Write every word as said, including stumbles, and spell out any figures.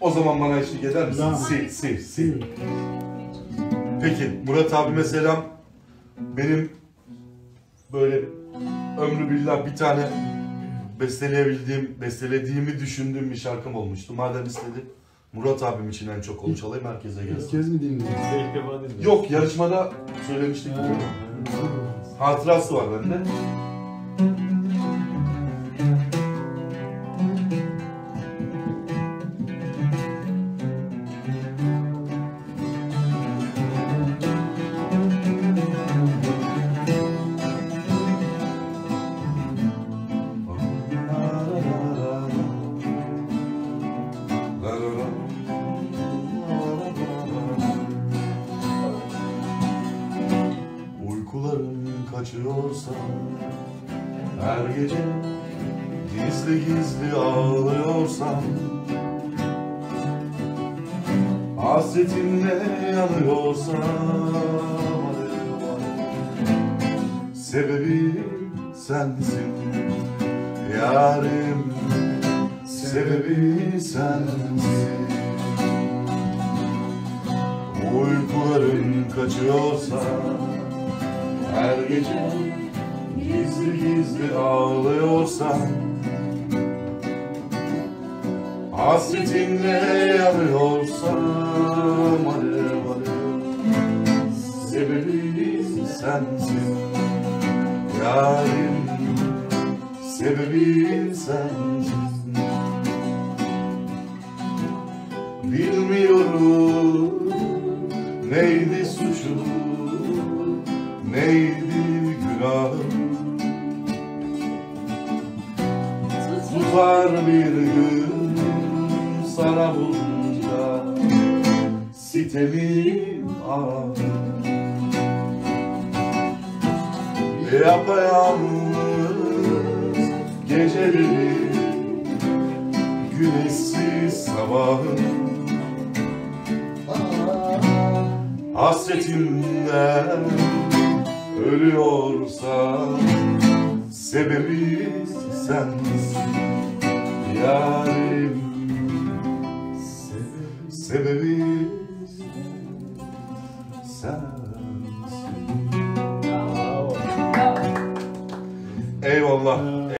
O zaman bana eşlik eder misin? La. Si, si, si. Peki Murat abime selam. Benim böyle ömrü billah bir tane besteleyebildiğim, bestelediğimi düşündüğüm bir şarkım olmuştu. Madem istedi, Murat abim için en çok onu çalayım, herkese İlk gelsin. kez mi dinledin? İlk defa dinledim. Yok, yarışmada söylemiştik. Hatırası var bende. Uykularım kaçıyorsa her gece gizli gizli ağlıyorsam, hasretinle yanıyorsam, sebebi sensin yarim, sebebi sensin. Uykularım kaçıyorsa her gece gizli gizli ağlıyorsam, hasretinle yanıyorsam, alev alev, sebebi sensin yarim, sebebi sensin. Bilmiyorum neydi suçum, neydi günahım, tutar bir gün sana bulunca sitemim ağır. Yapayalnız geceleri, güneşsiz sabahım, hasretimden ölüyorsa sebebi sensin yarim, sebebi sensin. Eyvallah.